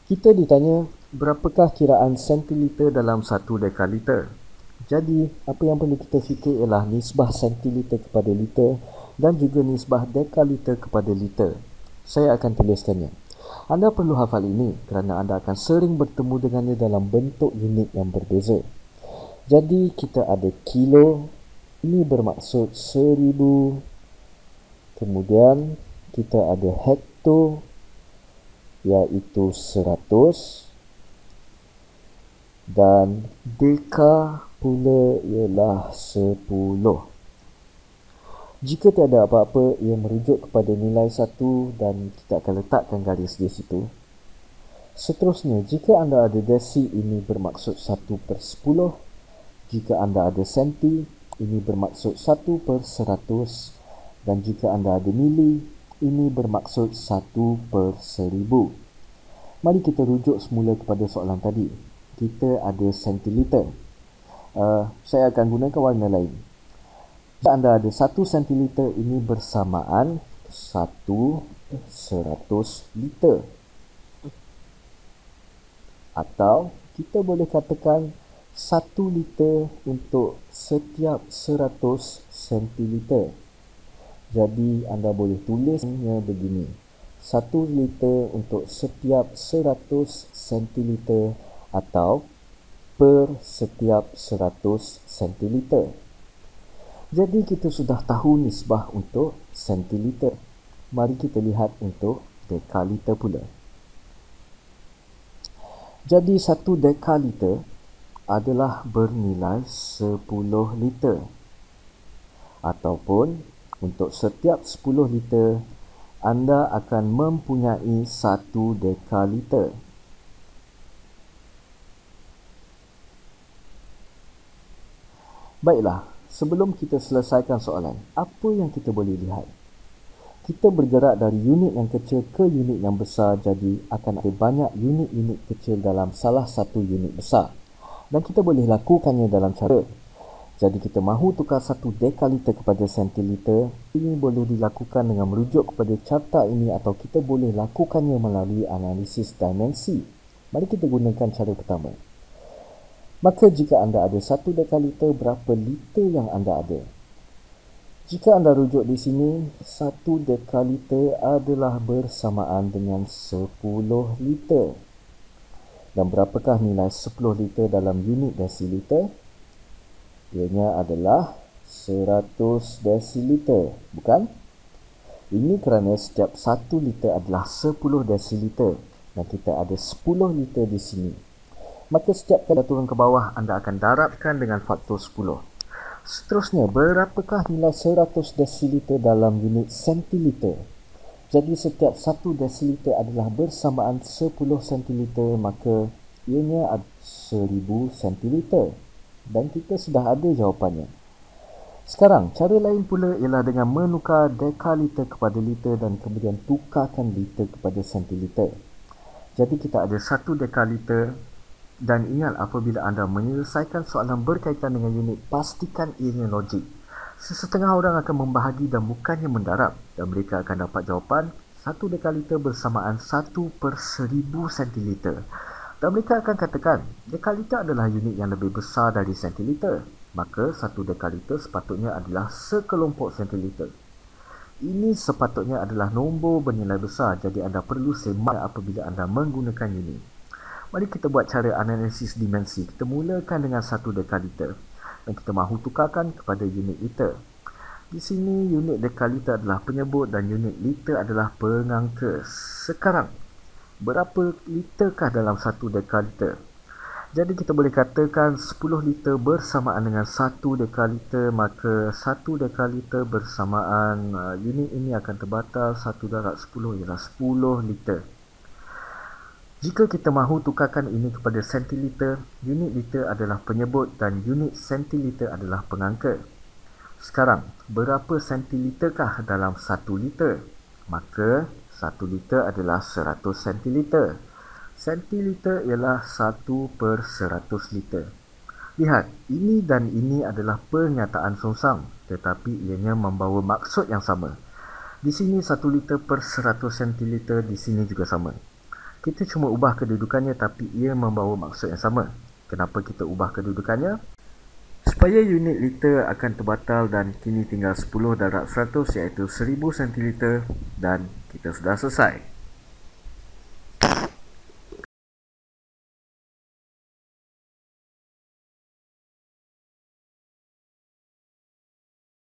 Kita ditanya, berapakah kiraan sentiliter dalam 1 dekaliter? Jadi, apa yang perlu kita fikir ialah nisbah sentiliter kepada liter dan juga nisbah dekaliter kepada liter. Saya akan tuliskannya. Anda perlu hafal ini kerana anda akan sering bertemu dengannya dalam bentuk unit yang berbeza. Jadi, kita ada kilo, ini bermaksud 1000. Kemudian, kita ada hekto, iaitu 100. Dan deka pula ialah 10. Jika tiada apa-apa, ia merujuk kepada nilai 1 dan kita akan letakkan garis di situ. Seterusnya, jika anda ada desi, ini bermaksud 1/10. Jika anda ada senti, ini bermaksud 1/100. Dan jika anda ada mili, ini bermaksud 1/1000. Mari kita rujuk semula kepada soalan tadi. Kita ada sentiliter. Saya akan gunakan warna lain. Jika anda ada 1 sentiliter, ini bersamaan 1/100 liter. Atau kita boleh katakan 1 liter untuk setiap 100 sentiliter. Jadi anda boleh tulisnya begini. 1 liter untuk setiap 100 sentiliter atau per setiap 100 sentiliter. Jadi kita sudah tahu nisbah untuk sentiliter. Mari kita lihat untuk dekaliter pula. Jadi 1 dekaliter adalah bernilai 10 liter. Ataupun untuk setiap 10 liter, anda akan mempunyai 1 dekaliter. Baiklah, sebelum kita selesaikan soalan, apa yang kita boleh lihat? Kita bergerak dari unit yang kecil ke unit yang besar, jadi akan ada banyak unit-unit kecil dalam salah satu unit besar. Dan kita boleh lakukannya dalam cara. Jadi kita mahu tukar 1 dekaliter kepada sentiliter. Ini boleh dilakukan dengan merujuk kepada carta ini atau kita boleh lakukannya melalui analisis dimensi. Mari kita gunakan cara pertama. Maka jika anda ada 1 dekaliter, berapa liter yang anda ada? Jika anda rujuk di sini, 1 dekaliter adalah bersamaan dengan 10 liter. Dan berapakah nilai 10 liter dalam unit desiliter? Ianya adalah 100 desiliter, bukan? Ini kerana setiap 1 liter adalah 10 desiliter dan kita ada 10 liter di sini. Maka setiap kali turun ke bawah, anda akan darabkan dengan faktor 10. Seterusnya, berapakah nilai 100 desiliter dalam unit sentiliter? Jadi setiap 1 desiliter adalah bersamaan 10 sentiliter, maka ianya adalah 1000 sentiliter. Dan kita sudah ada jawapannya. Sekarang, cara lain pula ialah dengan menukar dekaliter kepada liter dan kemudian tukarkan liter kepada sentiliter. Jadi kita ada 1 dekaliter dan ingat apabila anda menyelesaikan soalan berkaitan dengan unit, pastikan ianya logik. Sesetengah orang akan membahagi dan bukannya mendarab dan mereka akan dapat jawapan 1 dekaliter bersamaan 1/1000 sentiliter. Dan mereka akan katakan, dekaliter adalah unit yang lebih besar dari sentiliter. Maka 1 dekaliter sepatutnya adalah sekelompok sentiliter. Ini sepatutnya adalah nombor bernilai besar, jadi anda perlu semak apabila anda menggunakan unit. Mari kita buat cara analisis dimensi. Kita mulakan dengan 1 dekaliter dan kita mahu tukarkan kepada unit liter. Di sini unit dekaliter adalah penyebut dan unit liter adalah pengangka. Sekarang, berapa literkah dalam 1 dekaliter? Jadi kita boleh katakan 10 liter bersamaan dengan 1 dekaliter, maka 1 dekaliter bersamaan unit ini akan terbatal, 1 darab 10 ialah 10 liter. Jika kita mahu tukarkan ini kepada sentiliter, unit liter adalah penyebut dan unit sentiliter adalah pengangka. Sekarang, berapa sentiliterkah dalam 1 liter? Maka 1 liter adalah 100 sentiliter. Sentiliter ialah 1/100 liter. Lihat, ini dan ini adalah pernyataan songsang, tetapi ianya membawa maksud yang sama. Di sini 1 liter per 100 sentiliter, di sini juga sama. Kita cuma ubah kedudukannya tapi ia membawa maksud yang sama. Kenapa kita ubah kedudukannya? Supaya unit liter akan terbatal dan kini tinggal 10 darab 100 iaitu 1000 centiliter dan kita sudah selesai.